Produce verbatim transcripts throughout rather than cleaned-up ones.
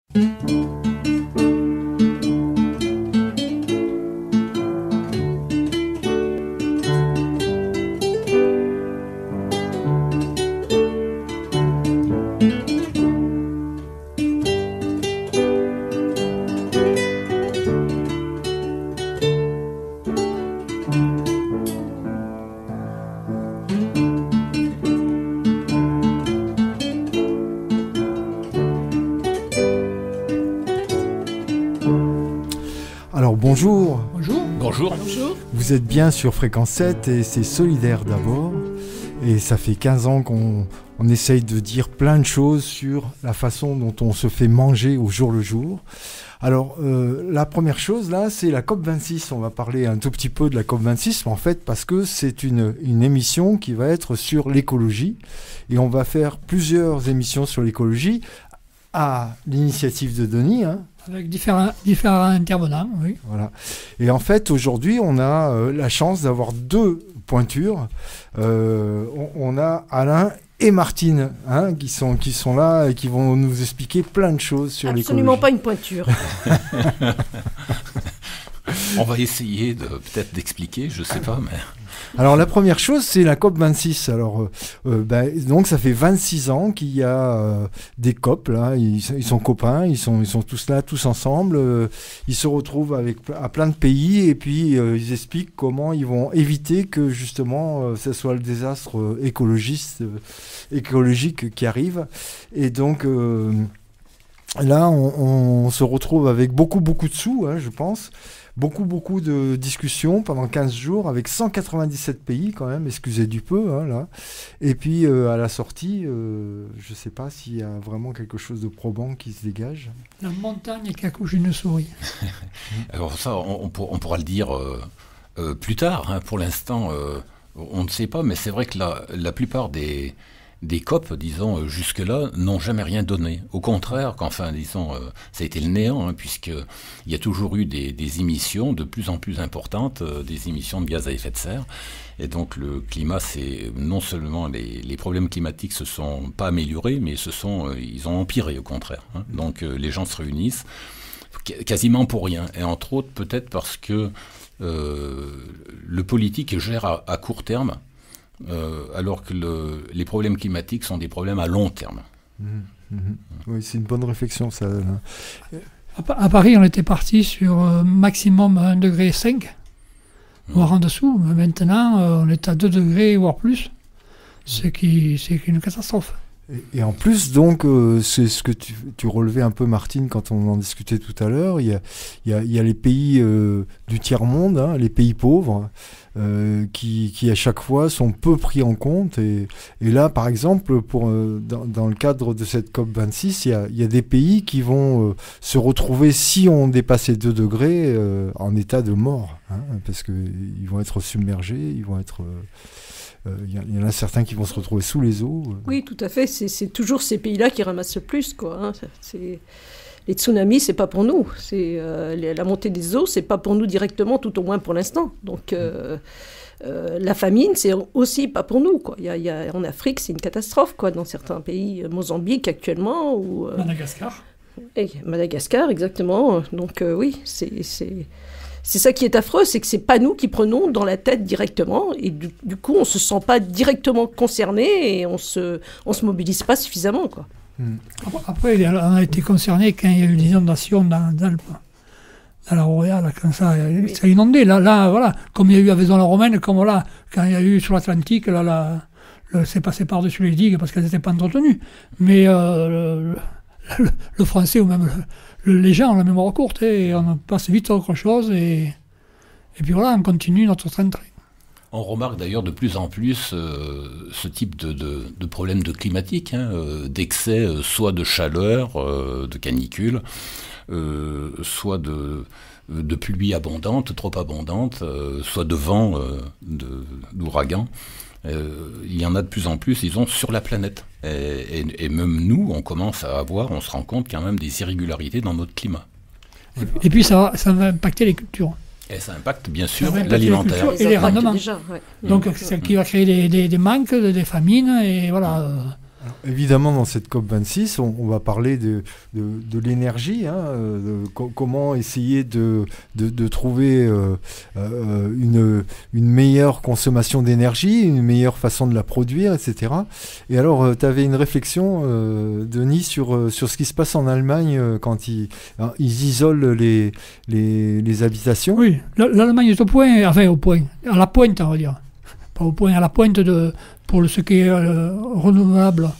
Alors bonjour. Bonjour. Bonjour. Bonjour. Vous êtes bien sur Fréquence sept et c'est Solidaire d'abord. Et ça fait quinze ans qu'on on essaye de dire plein de choses sur la façon dont on se fait manger au jour le jour. Alors euh, la première chose là, c'est la COP vingt-six. On va parler un tout petit peu de la COP vingt-six en fait parce que c'est une, une émission qui va être sur l'écologie. Et on va faire plusieurs émissions sur l'écologie à l'initiative de Denis, hein. Avec différents, différents intervenants, oui. Voilà. Et en fait, aujourd'hui, on a euh, la chance d'avoir deux pointures. Euh, on, on a Alain et Martine, hein, qui sont, qui sont là et qui vont nous expliquer plein de choses sur l'écologie. Absolument pas une pointure. On va essayer de peut-être d'expliquer, je sais pas, mais... Alors la première chose, c'est la COP vingt-six. Alors euh, euh, bah, donc ça fait vingt-six ans qu'il y a euh, des COP là. Ils, ils sont copains, ils sont ils sont tous là, tous ensemble. Euh, ils se retrouvent avec à plein de pays et puis euh, ils expliquent comment ils vont éviter que justement euh, ce soit le désastre euh, écologiste, euh, écologique qui arrive. Et donc euh, là, on, on se retrouve avec beaucoup beaucoup de sous, hein, je pense. Beaucoup, beaucoup de discussions pendant quinze jours avec cent quatre-vingt-dix-sept pays quand même, excusez du peu, hein, là. Et puis euh, à la sortie, euh, je ne sais pas s'il y a vraiment quelque chose de probant qui se dégage. La montagne qui accouche une souris. Alors ça, on, on, pour, on pourra le dire euh, euh, plus tard. Hein. Pour l'instant, euh, on ne sait pas, mais c'est vrai que la, la plupart des... des COP, disons, jusque-là, n'ont jamais rien donné. Au contraire, qu'enfin, disons, euh, ça a été le néant, hein, puisqu'il y a toujours eu des, des émissions de plus en plus importantes, euh, des émissions de gaz à effet de serre. Et donc, le climat, c'est non seulement les, les problèmes climatiques se sont pas améliorés, mais se sont, euh, ils ont empiré, au contraire. Hein. Donc, euh, les gens se réunissent quasiment pour rien. Et entre autres, peut-être parce que euh, le politique gère à, à court terme, Euh, alors que le, les problèmes climatiques sont des problèmes à long terme. Mmh, mmh. Oui, c'est une bonne réflexion, ça. À, à Paris, on était parti sur euh, maximum un degré cinq, mmh. voire en dessous. Mais maintenant, euh, on est à deux degrés, voire plus. Ce qui, c'est une catastrophe. Et, et en plus, donc, euh, c'est ce que tu, tu relevais un peu, Martine, quand on en discutait tout à l'heure. Il y a, il y a, il y a les pays euh, du tiers-monde, hein, les pays pauvres, Euh, qui, qui à chaque fois sont peu pris en compte et, et là par exemple pour, euh, dans, dans le cadre de cette COP vingt-six il y a, il y a des pays qui vont euh, se retrouver si on dépassait deux degrés euh, en état de mort, hein, parce qu'ils vont être submergés, ils vont être il euh, y, y en a certains qui vont se retrouver sous les eaux. Oui, tout à fait, c'est, c'est toujours ces pays-là qui ramassent le plus, quoi, hein. C'est... Les tsunamis, c'est pas pour nous. C'est, euh, la montée des eaux, c'est pas pour nous directement, tout au moins pour l'instant. Donc, euh, euh, la famine, c'est aussi pas pour nous, quoi. Il y a, il y a, en Afrique, c'est une catastrophe, quoi, dans certains pays. Mozambique, actuellement. Ou, euh, Madagascar. Et Madagascar, exactement. Donc, euh, oui, c'est, c'est, c'est ça qui est affreux, c'est que c'est pas nous qui prenons dans la tête directement. Et du, du coup, on se sent pas directement concerné et on se, on se mobilise pas suffisamment, quoi. Après, on a été concerné quand il y a eu des inondations dans, dans, le, dans la Royale, quand ça, oui. ça a inondé. Là, là, voilà, comme il y a eu à Vaison-la-Romaine, comme là, quand il y a eu sur l'Atlantique, là, là le, c'est passé par-dessus les digues parce qu'elles n'étaient pas entretenues. Mais euh, le, le, le français ou même le, le, les gens ont la mémoire courte, et on passe vite à autre chose, et, et puis voilà, on continue notre train-train. On remarque d'ailleurs de plus en plus euh, ce type de, de, de problème de climatique, hein, euh, d'excès euh, soit de chaleur, euh, de canicule, euh, soit de, de pluie abondante, trop abondante, euh, soit de vent, euh, de, d'ouragan. Euh, il y en a de plus en plus, disons, sur la planète. Et, et, et même nous, on commence à avoir, on se rend compte quand même des irrégularités dans notre climat. Et, et puis ça, ça va impacter les cultures. Et ça impacte bien sûr impacte l'alimentaire. Les et les rendements. Déjà, ouais. Donc mmh. c'est ce qui va créer des, des, des manques, des famines, et voilà. Alors, évidemment, dans cette COP vingt-six, on, on va parler de, de, de l'énergie, hein, de, co comment essayer de, de, de trouver euh, euh, une, une meilleure consommation d'énergie, une meilleure façon de la produire, et cetera. Et alors, euh, tu avais une réflexion, euh, Denis, sur, euh, sur ce qui se passe en Allemagne euh, quand ils, hein, ils isolent les, les, les habitations. Oui, l'Allemagne est au point, enfin au point, à la pointe, on va dire. Pas au point, à la pointe de, pour ce qui est euh, renouvelable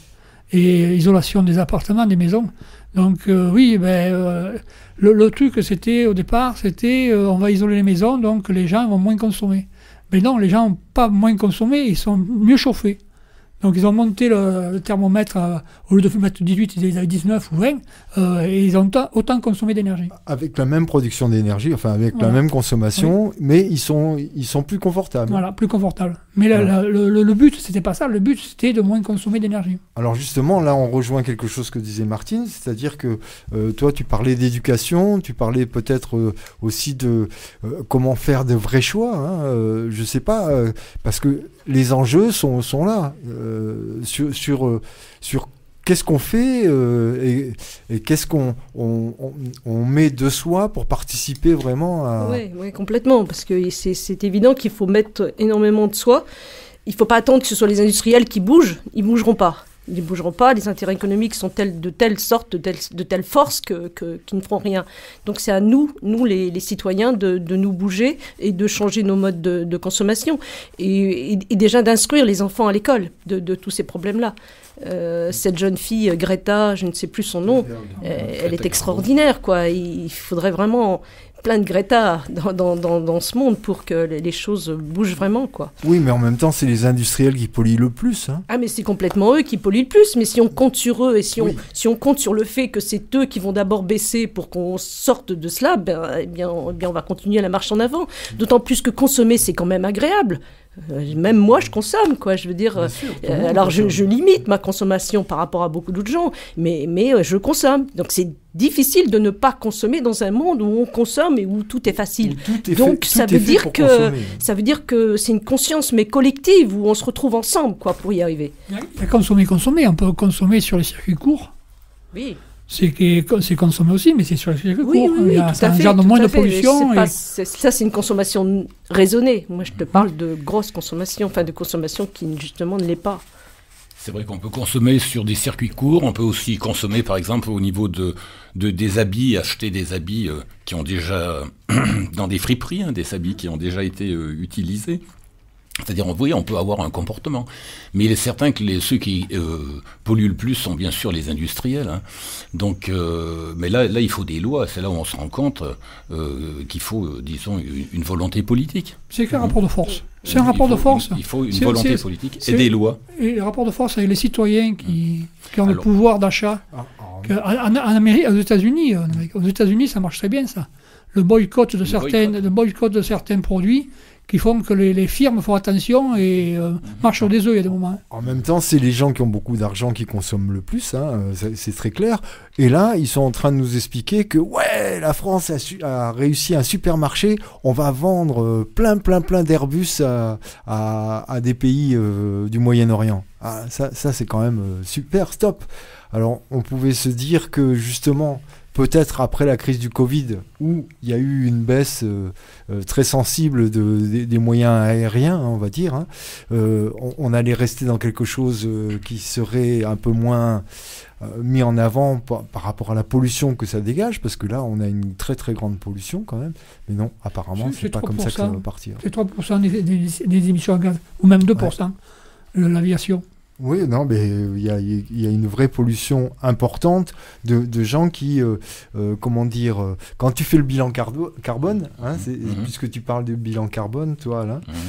et isolation des appartements, des maisons. Donc euh, oui, ben, euh, le, le truc c'était au départ, c'était euh, on va isoler les maisons, donc les gens vont moins consommer. Mais non, les gens n'ont pas moins consommé, ils sont mieux chauffés. Donc ils ont monté le, le thermomètre, à, au lieu de mettre dix-huit, ils avaient dix-neuf ou vingt, euh, et ils ont autant consommé d'énergie. Avec la même production d'énergie, enfin avec voilà. la même consommation, oui. mais ils sont, ils sont plus confortables. Voilà, plus confortables. Mais la, voilà. la, le, le but, c'était pas ça, le but c'était de moins consommer d'énergie. Alors justement, là on rejoint quelque chose que disait Martine, c'est-à-dire que euh, toi tu parlais d'éducation, tu parlais peut-être euh, aussi de euh, comment faire de vrais choix, hein, euh, je sais pas, euh, parce que les enjeux sont, sont là, euh, sur, sur, euh, sur qu'est-ce qu'on fait euh, et, et qu'est-ce qu'on on, on, on met de soi pour participer vraiment à... Oui, oui, complètement, parce que c'est évident qu'il faut mettre énormément de soi. Il ne faut pas attendre que ce soit les industriels qui bougent, ils ne bougeront pas. Ils ne bougeront pas, les intérêts économiques sont tels, de telle sorte, de telle, de telle force que, que, qu'ils ne feront rien. Donc c'est à nous, nous les, les citoyens, de, de nous bouger et de changer nos modes de, de consommation. Et, et, et déjà d'instruire les enfants à l'école de, de tous ces problèmes-là. Euh, cette jeune fille, Greta, je ne sais plus son nom, euh, elle est extraordinaire, quoi. Il faudrait vraiment plein de Greta dans, dans, dans, dans ce monde pour que les choses bougent vraiment, quoi. Oui, mais en même temps, c'est les industriels qui polluent le plus. Hein. Ah, mais c'est complètement eux qui polluent le plus. Mais si on compte sur eux et si on, oui. si on compte sur le fait que c'est eux qui vont d'abord baisser pour qu'on sorte de cela, ben, eh bien, eh bien, on va continuer la marche en avant. D'autant plus que consommer, c'est quand même agréable. Euh, même moi, je consomme, quoi. Je veux dire, sûr, euh, alors je, je limite ma consommation par rapport à beaucoup d'autres gens, mais, mais euh, je consomme. Donc c'est difficile de ne pas consommer dans un monde où on consomme et où tout est facile. Tout est Donc fait, ça, tout veut est fait dire que, consommer. ça veut dire que c'est une conscience, mais collective, où on se retrouve ensemble, quoi, pour y arriver. Il y a consommer, consommer. On peut consommer sur les circuits courts. Oui. C'est consommé aussi, mais c'est sur les circuits oui, courts. Oui, oui, il y a un genre de moins de pollution. Pas, et... Ça, c'est une consommation raisonnée. Moi, je te parle de grosse consommation, enfin de consommation qui, justement, ne l'est pas. C'est vrai qu'on peut consommer sur des circuits courts, on peut aussi consommer par exemple au niveau de, de des habits, acheter des habits euh, qui ont déjà, dans des friperies, hein, des habits qui ont déjà été euh, utilisés. C'est-à-dire, oui, on peut avoir un comportement. Mais il est certain que les, ceux qui euh, polluent le plus sont bien sûr les industriels. Hein. Donc, euh, mais là, là, il faut des lois. C'est là où on se rend compte euh, qu'il faut, euh, disons, une, une volonté politique. C'est qu'un rapport de force. C'est un rapport faut, de force. Il faut une volonté politique et des lois. Et un rapport de force avec les citoyens qui, qui ont Alors, le pouvoir d'achat. Ah, ah, en, en Amérique, aux États-Unis, aux États-Unis, ça marche très bien, ça. Le boycott de, le certaines, boycott. Le boycott de certains produits qui font que les, les firmes font attention et euh, marchent sur des œufs, il y a des moments. En même temps, c'est les gens qui ont beaucoup d'argent qui consomment le plus, hein, c'est très clair. Et là, ils sont en train de nous expliquer que, ouais, la France a, su, a réussi un super marché, on va vendre plein, plein, plein d'Airbus à, à, à des pays euh, du Moyen-Orient. Ah, ça, ça c'est quand même euh, super, stop. Alors, on pouvait se dire que, justement, peut-être après la crise du Covid, où il y a eu une baisse euh, euh, très sensible de, de, des moyens aériens, hein, on va dire, hein, euh, on, on allait rester dans quelque chose euh, qui serait un peu moins euh, mis en avant par, par rapport à la pollution que ça dégage, parce que là, on a une très très grande pollution quand même. Mais non, apparemment, c'est pas comme ça que ça va partir. C'est trois pour cent des, des, des émissions à gaz, ou même deux pour cent de ouais. l'aviation. Oui, non, mais il y a, y a une vraie pollution importante de, de gens qui, euh, euh, comment dire, euh, quand tu fais le bilan carbo carbone, hein, mmh. puisque tu parles du bilan carbone, toi, là, mmh.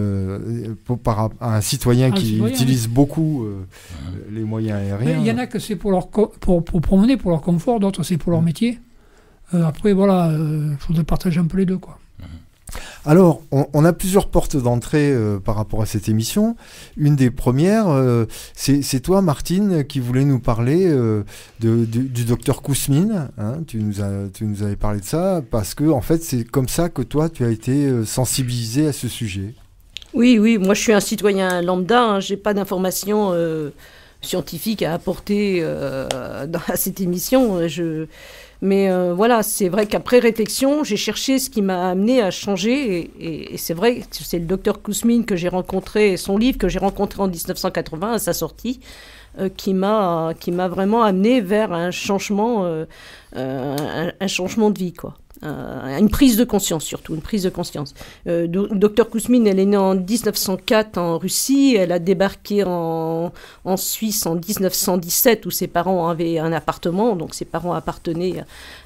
euh, pour, par à un citoyen un qui citoyen, utilise oui. beaucoup euh, mmh. les moyens aériens. Il y en a que c'est pour leur pour, pour promener, pour leur confort, d'autres c'est pour leur métier. Euh, après, voilà, il euh, faudrait partager un peu les deux, quoi. Alors, on, on a plusieurs portes d'entrée euh, par rapport à cette émission. Une des premières, euh, c'est toi, Martine, qui voulait nous parler euh, de, de, du docteur Kousmine. Hein, tu, nous as, tu nous avais parlé de ça, parce que, en fait, c'est comme ça que toi, tu as été euh, sensibilisé à ce sujet. Oui, oui, moi je suis un citoyen lambda, hein, j'ai pas d'informations... Euh... scientifique à apporter euh, dans, à cette émission. Je... Mais euh, voilà, c'est vrai qu'après réflexion, j'ai cherché ce qui m'a amené à changer. Et, et, et c'est vrai, c'est le docteur Kouzmine que j'ai rencontré, son livre que j'ai rencontré en dix-neuf cent quatre-vingts à sa sortie, euh, qui m'a qui m'a vraiment amené vers un changement, euh, euh, un, un changement de vie, quoi. Euh, une prise de conscience surtout, une prise de conscience. Euh, docteur Kouzmine, elle est née en dix-neuf cent quatre en Russie, elle a débarqué en, en Suisse en dix-neuf cent dix-sept où ses parents avaient un appartement, donc ses parents appartenaient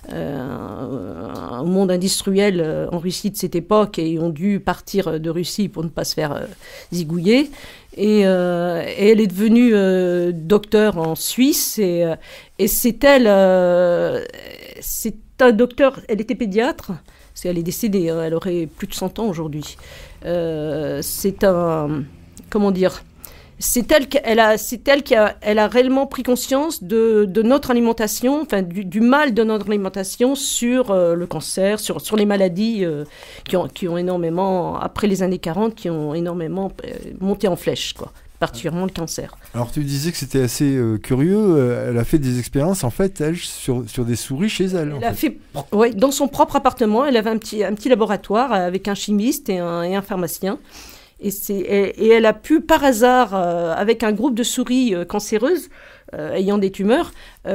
euh, au monde industriel euh, en Russie de cette époque et ont dû partir de Russie pour ne pas se faire euh, zigouiller. Et, euh, et elle est devenue euh, docteur en Suisse et, euh, et c'est elle, euh, c'est un docteur, elle était pédiatre, parce qu'elle est décédée, hein, elle aurait plus de cent ans aujourd'hui. Euh, c'est un, comment dire, c'est elle, elle a, c'est elle qui a, elle a réellement pris conscience de, de notre alimentation, enfin du, du mal de notre alimentation sur euh, le cancer, sur, sur les maladies euh, qui, ont, qui ont énormément, après les années quarante, qui ont énormément euh, monté en flèche, quoi. Particulièrement le cancer. Alors tu disais que c'était assez euh, curieux, euh, elle a fait des expériences en fait, elle, sur, sur des souris chez elle. Elle a fait, fait ouais, dans son propre appartement, elle avait un petit, un petit laboratoire avec un chimiste et un, et un pharmacien. Et, c'est, et, et elle a pu par hasard, euh, avec un groupe de souris euh, cancéreuses, euh, ayant des tumeurs,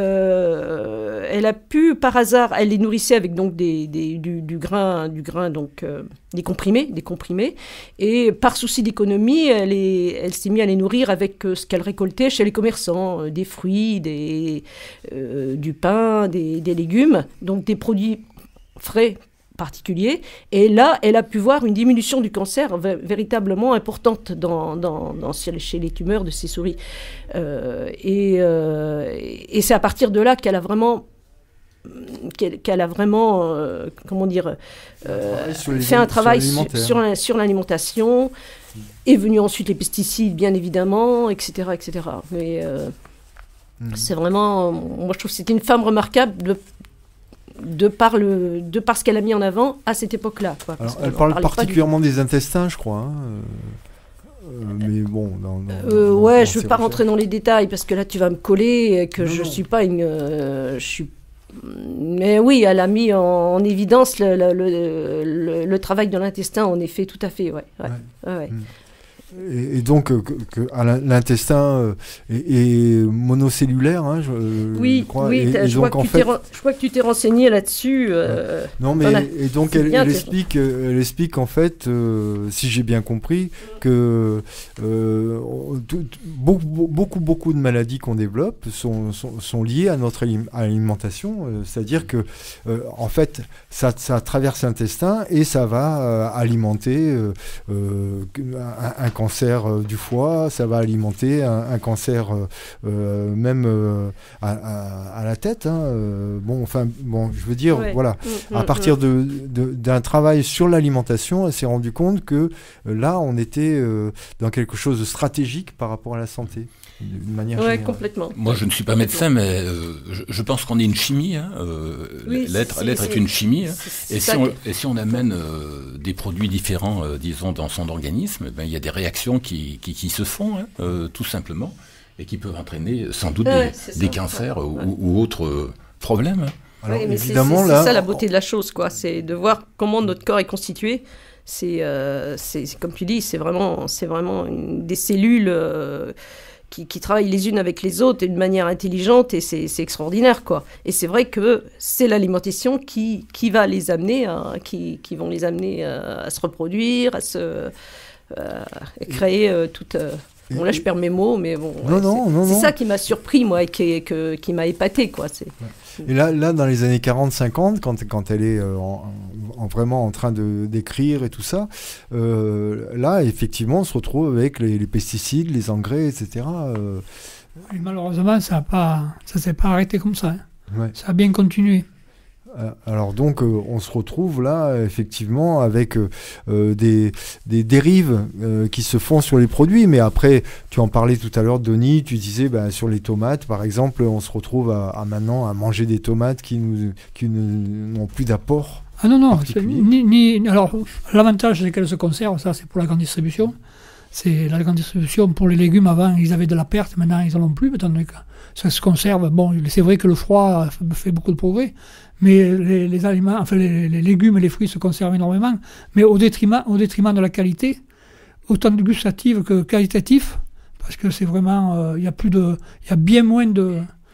euh, elle a pu par hasard, elle les nourrissait avec donc des, des, du, du grain, du grain donc, euh, des comprimés, des comprimés, et par souci d'économie, elle, est, elle s'est mise à les nourrir avec euh, ce qu'elle récoltait chez les commerçants, euh, des fruits, des, euh, du pain, des, des légumes, donc des produits frais, particulier. Et là, elle a pu voir une diminution du cancer v- véritablement importante dans, dans, dans, chez les tumeurs de ces souris. Euh, et, euh, et c'est à partir de là qu'elle a vraiment, qu'elle, qu'elle a vraiment, euh, comment dire, euh, fait un travail sur, sur, la, sur l'alimentation. Est venu ensuite les pesticides, bien évidemment, et cetera, et cetera. Mais euh, mmh. c'est vraiment, moi je trouve que c'est une femme remarquable de De par, le, de par ce qu'elle a mis en avant à cette époque-là. Quoi, Alors, elle parle particulièrement du... des intestins, je crois. Hein. Euh, mais bon... Dans, dans, euh, dans, ouais, dans je ne veux pas recherches. rentrer dans les détails, parce que là, tu vas me coller, et que non, je ne suis pas une... Euh, je suis... Mais oui, elle a mis en, en évidence le, le, le, le, le travail de l'intestin, en effet, tout à fait. Ouais, ouais, ouais. ouais. Mmh. Et, et donc, que, que, à l'intestin est, est monocellulaire, hein, je, oui, je crois. Oui, et, et je, donc, crois en fait, ren... je crois que tu t'es renseigné là-dessus. Euh... Non, mais a... et donc elle, elle explique, elle explique en fait, euh, si j'ai bien compris, que euh, tout, beaucoup, beaucoup, beaucoup de maladies qu'on développe sont, sont, sont liées à notre alimentation. Euh, c'est-à-dire que, euh, en fait, ça, ça traverse l'intestin et ça va euh, alimenter euh, euh, un, un cancer euh, du foie, ça va alimenter un, un cancer euh, euh, même euh, à, à, à la tête. Hein, euh, bon, enfin, bon, je veux dire, ouais. voilà, mmh, à partir mmh. de, de, d'un travail sur l'alimentation, elle s'est rendue compte que euh, là, on était euh, dans quelque chose de stratégique par rapport à la santé. D'une manière ouais, générale. Complètement. Moi, je ne suis pas médecin, mais euh, je, je pense qu'on est une chimie. Hein, euh, oui, l'être, c'est, l'être c'est, est une chimie. Hein, c'est, et, si on, et si on amène euh, des produits différents, euh, disons, dans son organisme, ben, il y a des réactions qui, qui, qui se font, hein, euh, tout simplement, et qui peuvent entraîner sans doute ouais, des, des cancers ouais. ou, ou autres euh, problèmes. Hein. Alors, oui, mais évidemment, c'est, c'est, là, c'est ça la beauté de la chose, quoi. C'est de voir comment notre corps est constitué. C'est, euh, c'est, c'est comme tu dis, c'est vraiment, c'est vraiment une, des cellules... Euh, Qui, qui travaillent les unes avec les autres d'une manière intelligente et c'est, c'est extraordinaire, quoi. Et c'est vrai que c'est l'alimentation qui, qui va les amener, à, qui, qui vont les amener à, à se reproduire, à se euh, à créer euh, toute... Euh, bon, là, je perds mes mots, mais bon... Non, ouais, non, c'est, non, c'est non. ça qui m'a surpris, moi, et qui, que, qui m'a épaté, quoi. C'est... Ouais. Et là, là, dans les années quarante cinquante, quand, quand elle est euh, en, en, vraiment en train de, d'écrire et tout ça, euh, là, effectivement, on se retrouve avec les, les pesticides, les engrais, et cetera. Euh... Oui, malheureusement, ça ne s'est pas arrêté comme ça. Hein. Ouais. Ça a bien continué. Alors donc, euh, on se retrouve là, effectivement, avec euh, des, des dérives euh, qui se font sur les produits. Mais après, tu en parlais tout à l'heure, Denis, tu disais, bah, sur les tomates, par exemple, on se retrouve à, à maintenant à manger des tomates qui, nous, qui ne, n'ont plus d'apport. Ah non, non. Ni, ni, alors, l'avantage, c'est qu'elles se conservent, ça, c'est pour la grande distribution. c'est la grande distribution. Pour les légumes, avant, ils avaient de la perte, maintenant, ils n'en ont plus. Maintenant, ça se conserve. Bon, c'est vrai que le froid fait beaucoup de progrès, mais les, les aliments, enfin, les, les légumes et les fruits se conservent énormément, mais au détriment, au détriment de la qualité, autant de gustatif que qualitatif, parce que c'est vraiment, il euh, y a plus de, il y a bien moins de,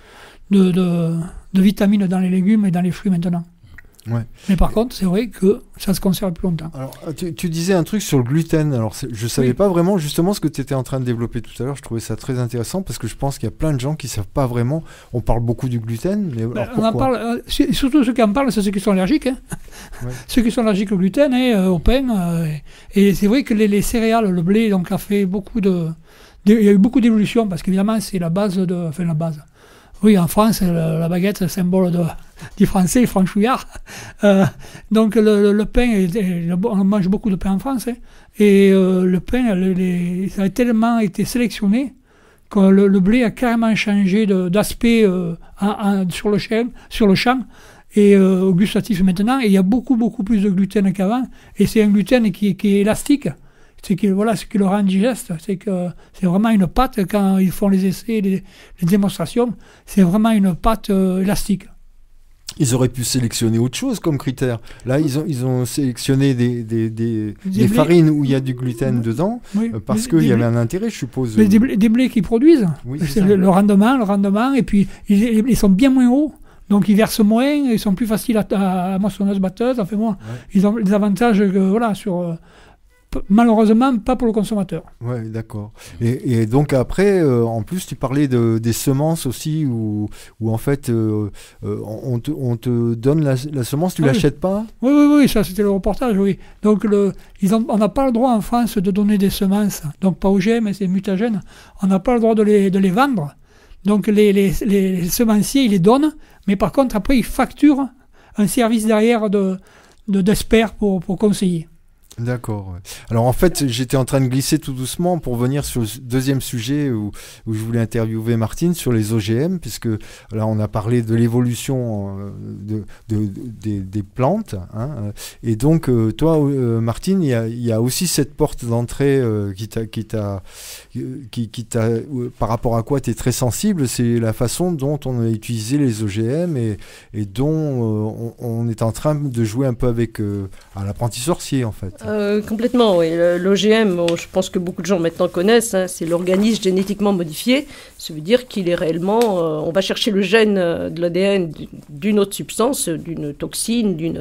de, de, de vitamines dans les légumes et dans les fruits maintenant. Ouais. Mais par contre, c'est vrai que ça se conserve plus longtemps. Alors, tu, tu disais un truc sur le gluten. Alors, je ne savais oui. pas vraiment justement ce que tu étais en train de développer tout à l'heure. Je trouvais ça très intéressant parce que je pense qu'il y a plein de gens qui ne savent pas vraiment. On parle beaucoup du gluten, mais ben, alors pourquoi? On en parle, euh, surtout ceux qui en parlent, c'est ceux qui sont allergiques. Hein. Ouais. Ceux qui sont allergiques au gluten et euh, au pain. Euh, et, et c'est vrai que les, les céréales, le blé, donc, a fait beaucoup de. de il y a eu beaucoup d'évolution parce qu'évidemment, c'est la base de. Enfin, la base. Oui, en France, la, la baguette, c'est le symbole de, du français, le franchouillard. Euh, donc, le, le pain, on mange beaucoup de pain en France. Hein, et euh, le pain, le, les, ça a tellement été sélectionné que le, le blé a carrément changé de, d'aspect euh, en, en, sur, le champ, sur le champ et euh, au gustatif maintenant. Et il y a beaucoup, beaucoup plus de gluten qu'avant. Et c'est un gluten qui, qui est élastique. C'est que, voilà, ce qui le rend digeste, c'est que c'est vraiment une pâte, quand ils font les essais, les, les démonstrations, c'est vraiment une pâte euh, élastique. Ils auraient pu sélectionner autre chose comme critère. Là, ils ont, ils ont sélectionné des, des, des, des, des farines où il y a du gluten dedans, oui, euh, parce qu'il y avait un intérêt, je suppose. Mais des, blés, des blés qu'ils produisent, oui, c'est, c'est le, le rendement, le rendement, et puis ils, ils sont bien moins hauts. Donc ils versent moins, ils sont plus faciles à, à moissonneuse batteuse, enfin moi, ouais. Ils ont des avantages que, voilà, sur... Euh, malheureusement, pas pour le consommateur. Oui, d'accord. Et, et donc après, euh, en plus, tu parlais de, des semences aussi, où, où en fait, euh, euh, on, te, on te donne la, la semence, tu ne ah, l'achètes oui. pas? Oui, oui, oui, ça c'était le reportage, oui. Donc le, ils ont, on n'a pas le droit en France de donner des semences, donc pas O G M, c'est mutagènes. On n'a pas le droit de les, de les vendre. Donc les, les, les semenciers, ils les donnent, mais par contre, après, ils facturent un service derrière de, de, d'experts pour, pour conseiller. D'accord. Alors en fait, j'étais en train de glisser tout doucement pour venir sur le deuxième sujet où, où je voulais interviewer Martine sur les O G M, puisque là on a parlé de l'évolution de, de, de, des, des plantes. Hein, et donc euh, toi, euh, Martine, il y a, y a aussi cette porte d'entrée euh, qui t'a, qui t'a, qui, qui t'a, euh, par rapport à quoi tu es très sensible, c'est la façon dont on a utilisé les O G M et, et dont euh, on, on est en train de jouer un peu avec euh, à l'apprenti sorcier en fait. Euh, complètement, oui. L'O G M, bon, je pense que beaucoup de gens maintenant connaissent, hein, c'est l'organisme génétiquement modifié. Ça veut dire qu'il est réellement... Euh, on va chercher le gène de l'A D N d'une autre substance, d'une toxine, d'une,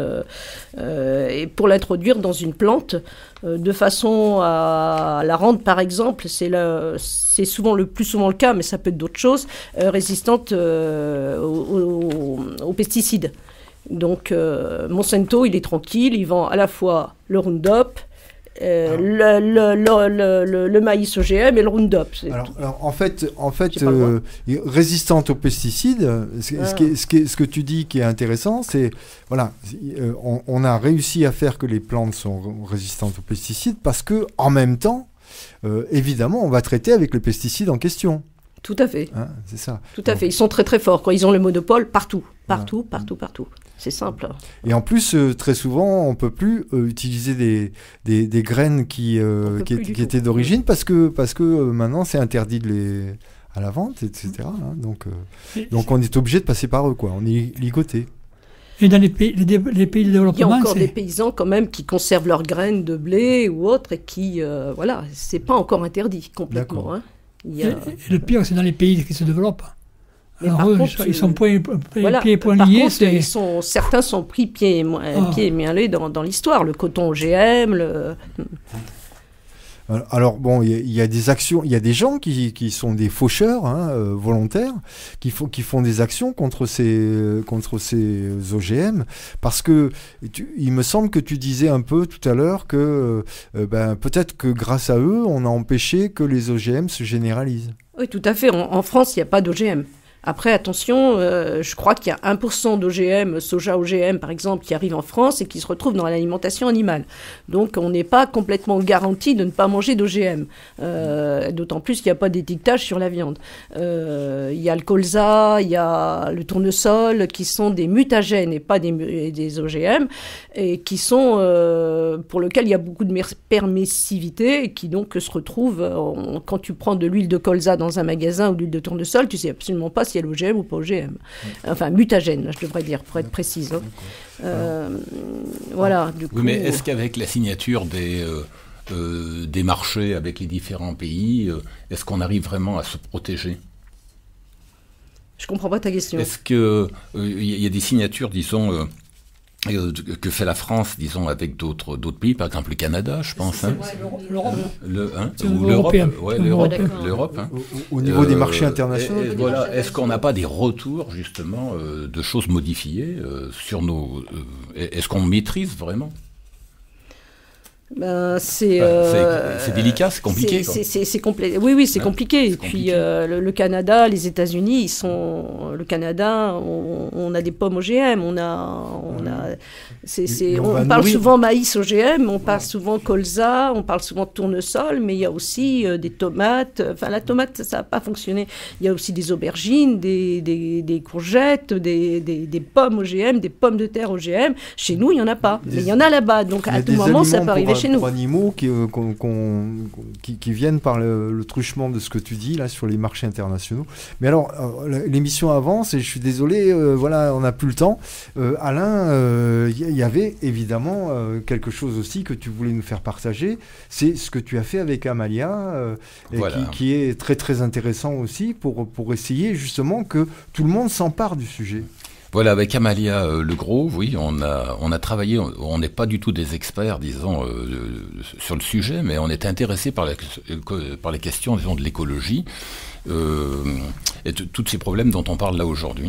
euh, et pour l'introduire dans une plante, euh, de façon à la rendre, par exemple, c'est, la, c'est souvent le plus souvent le cas, mais ça peut être d'autres choses, euh, résistante euh, aux, aux, aux pesticides. Donc euh, Monsanto, il est tranquille, il vend à la fois le Roundup, euh, le, le, le, le, le maïs O G M et le Roundup. Alors, alors en fait, en fait euh, résistante aux pesticides, ce, ah. ce, qui est, ce, qui est, ce que tu dis qui est intéressant, c'est voilà, euh, on, on a réussi à faire que les plantes sont résistantes aux pesticides parce que en même temps, euh, évidemment, on va traiter avec les pesticides en question. Tout à fait. Hein, c'est ça. Tout à bon. fait. Ils sont très très forts, quoi. Ils ont le monopole partout, partout, ouais. partout, partout. C'est simple. Et en plus, euh, très souvent, on ne peut plus euh, utiliser des, des, des graines qui, euh, qui, qui étaient d'origine parce que, parce que euh, maintenant, c'est interdit de les, à la vente, et cetera. Hein, donc, euh, donc, on est obligé de passer par eux, quoi. On est ligoté. Et dans les pays, les, les pays de développement, il y a encore c'est... des paysans quand même qui conservent leurs graines de blé ou autres et qui, euh, voilà, c'est pas encore interdit complètement. Hein. Il y a... et, et le pire, c'est dans les pays qui se développent. Alors eux, contre, ils sont point, point, voilà, pieds et poings liés. Contre, c'est... Ils sont, certains sont pris pieds et, oh. pieds et mains liés dans, dans l'histoire. Le coton O G M, le... Alors bon, il y, y a des actions, il y a des gens qui, qui sont des faucheurs hein, euh, volontaires, qui font, qui font des actions contre ces, contre ces O G M, parce que tu, il me semble que tu disais un peu tout à l'heure que euh, ben, peut-être que grâce à eux, on a empêché que les O G M se généralisent. Oui, tout à fait. En, en France, il n'y a pas d'O G M. Après, attention, euh, je crois qu'il y a un pour cent d'O G M, soja O G M par exemple, qui arrive en France et qui se retrouve dans l'alimentation animale. Donc on n'est pas complètement garanti de ne pas manger d'O G M, euh, d'autant plus qu'il n'y a pas d'étiquetage sur la viande. Euh, il y a le colza, il y a le tournesol, qui sont des mutagènes et pas des, des O G M, et qui sont, euh, pour lesquels il y a beaucoup de permissivité, et qui donc se retrouvent, en, quand tu prends de l'huile de colza dans un magasin ou de l'huile de tournesol, tu ne sais absolument pas si il y a l'O G M ou pas O G M. Enfin, mutagène, je devrais dire, pour être précise. Hein. Euh, voilà, du coup... Oui, mais est-ce qu'avec la signature des, euh, euh, des marchés avec les différents pays, euh, est-ce qu'on arrive vraiment à se protéger ? Je comprends pas ta question. Est-ce qu'il euh, y a des signatures, disons... Euh, que fait la France, disons, avec d'autres d'autres pays, par exemple le Canada, je pense. Hein. L'Europe. Le, hein, ou l'Europe. Ouais, l'Europe. l'Europe hein. Au, au niveau euh, des marchés internationaux. Et, et voilà, est-ce qu'on n'a pas des retours, justement, euh, de choses modifiées euh, sur nos... Euh, est-ce qu'on maîtrise vraiment ? Ben, c'est, euh, c'est, c'est délicat, c'est compliqué. C'est, c'est, c'est compli- oui, oui, c'est hein, compliqué. Et puis compliqué. Euh, le, le Canada, les États-Unis, ils sont. Le Canada, on, on a des pommes O G M, on a, on a. C'est, c'est, on, on parle nourrir. souvent maïs O G M, on parle souvent colza, on parle souvent de tournesol, mais il y a aussi euh, des tomates. Enfin, la tomate, ça n'a pas fonctionné. Il y a aussi des aubergines, des, des, des courgettes, des, des, des pommes O G M, des pommes de terre O G M. Chez nous, il n'y en a pas, des, mais il y en a là-bas. Donc à tout moment, ça peut arriver chez nous. Pour animaux qui, euh, qu'on, qu'on, qui, qui viennent par le, le truchement de ce que tu dis là sur les marchés internationaux. Mais alors euh, l'émission avance et je suis désolé, euh, voilà, on n'a plus le temps. Euh, Alain, il euh, y, y avait évidemment euh, quelque chose aussi que tu voulais nous faire partager. C'est ce que tu as fait avec Amalia, euh, voilà. et qui, qui est très très intéressant aussi pour pour essayer justement que tout le monde s'empare du sujet. Voilà, avec Amalia euh, Legros, oui, on a, on a travaillé, on n'est pas du tout des experts, disons, euh, sur le sujet, mais on est intéressé par, la, par les questions, disons, de l'écologie euh, et de tous ces problèmes dont on parle là aujourd'hui.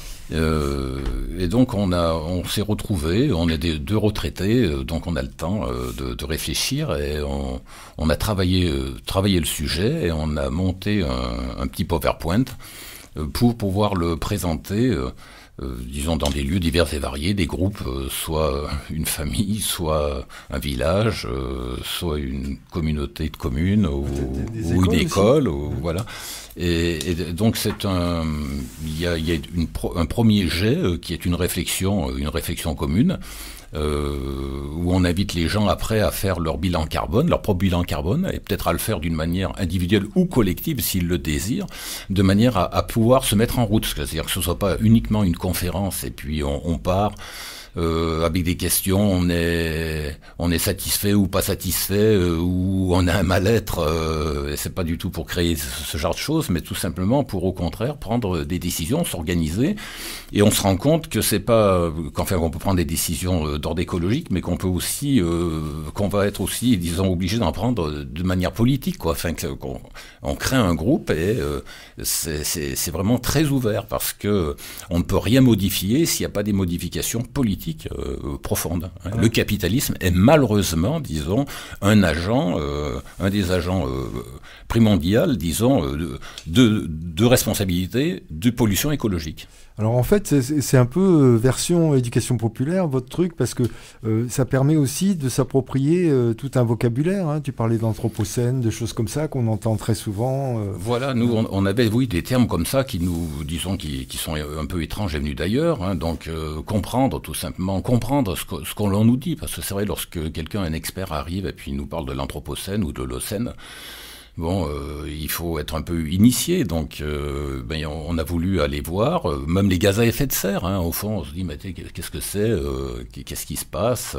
Euh, et donc on, a, on s'est retrouvés, on est des, deux retraités, donc on a le temps euh, de, de réfléchir et on, on a travaillé, euh, travaillé le sujet et on a monté un, un petit PowerPoint euh, pour pouvoir le présenter euh, Euh, disons dans des lieux divers et variés, des groupes, euh, soit une famille, soit un village, euh, soit une communauté de communes, ou, des, des ou une école, ou, voilà. Et, et donc c'est un, il y a, il y a une pro, un premier jet euh, qui est une réflexion, une réflexion commune. Euh, où on invite les gens après à faire leur bilan carbone, leur propre bilan carbone, et peut-être à le faire d'une manière individuelle ou collective s'ils le désirent, de manière à, à pouvoir se mettre en route. C'est-à-dire que ce ne soit pas uniquement une conférence et puis on, on part euh, avec des questions, on est, on est satisfait ou pas satisfait, euh, ou on a un mal-être, euh, et c'est pas du tout pour créer ce, ce genre de choses, mais tout simplement pour au contraire prendre des décisions, s'organiser, et on se rend compte que c'est pas, qu'enfin on peut prendre des décisions d'ordre écologique, mais qu'on peut aussi, euh, qu'on va être aussi, disons, obligé d'en prendre de manière politique, quoi, enfin qu'on on crée un groupe et euh, c'est, c'est, c'est vraiment très ouvert parce que on ne peut rien modifier s'il n'y a pas des modifications politiques Euh, profonde. Hein. Ouais. Le capitalisme est malheureusement, disons, un agent, euh, un des agents euh, primordial, disons, euh, de, de responsabilité de pollution écologique. Alors en fait, c'est, c'est un peu euh, version éducation populaire, votre truc, parce que euh, ça permet aussi de s'approprier euh, tout un vocabulaire. Hein. Tu parlais d'anthropocène, de choses comme ça qu'on entend très souvent. Euh... Voilà, nous on, on avait, oui, des termes comme ça qui nous, disons, qui, qui sont un peu étranges et venus d'ailleurs. Hein. Donc euh, comprendre, tout simplement, comprendre ce, que, ce qu'on nous dit, parce que c'est vrai, lorsque quelqu'un, un expert arrive et puis nous parle de l'anthropocène ou de l'Holocène, bon, euh, il faut être un peu initié, donc euh, ben, on, on a voulu aller voir, euh, même les gaz à effet de serre, hein, au fond, on se dit, mais qu'est-ce que c'est, euh, qu'est-ce qui se passe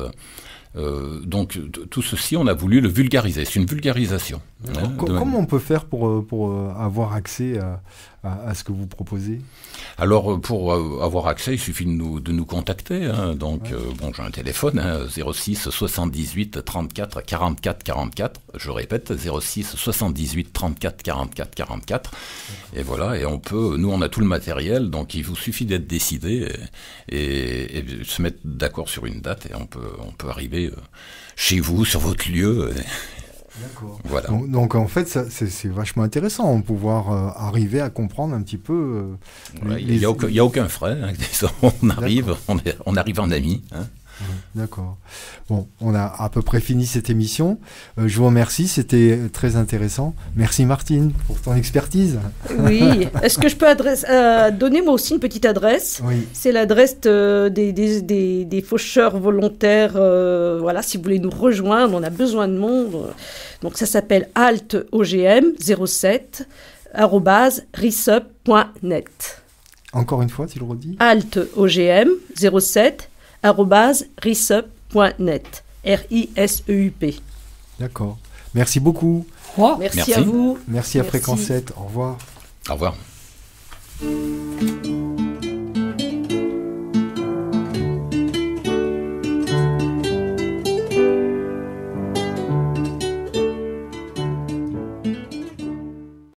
euh, donc t- tout ceci, on a voulu le vulgariser, c'est une vulgarisation. Hein, Co- de... Comment on peut faire pour, pour avoir accès à, à, à ce que vous proposez ? Alors, pour avoir accès, il suffit de nous, de nous contacter. Hein. Donc, ouais. euh, bon, j'ai un téléphone, hein, zéro six soixante-dix-huit trente-quatre quarante-quatre quarante-quatre. Je répète, zéro six soixante-dix-huit trente-quatre quarante-quatre quarante-quatre. Et voilà, et on peut, nous, on a tout le matériel, donc il vous suffit d'être décidé et, et, et se mettre d'accord sur une date et on peut, on peut arriver chez vous, sur votre lieu. Et... D'accord. Voilà. Donc, donc, en fait, ça, c'est, c'est vachement intéressant de pouvoir euh, arriver à comprendre un petit peu. Euh, Ouais, il les- n'y a, aucun- il y a aucun frais. Hein. On arrive, on, est- on arrive en ami. Hein. D'accord. Bon, on a à peu près fini cette émission. Euh, je vous remercie, c'était très intéressant. Merci Martine pour ton expertise. Oui. Est-ce que je peux adresse, euh, donner moi aussi une petite adresse? Oui. C'est l'adresse euh, des, des, des, des faucheurs volontaires. Euh, voilà, si vous voulez nous rejoindre, on a besoin de monde. Donc ça s'appelle altogm zéro sept arobase risup point net. Encore une fois, tu le redis. altogm zéro sept arobase risup point net. R I S E U P. D'accord. Merci beaucoup. Au revoir. Merci, Merci. à vous. Merci à Merci. Fréquence sept. Au revoir. Au revoir.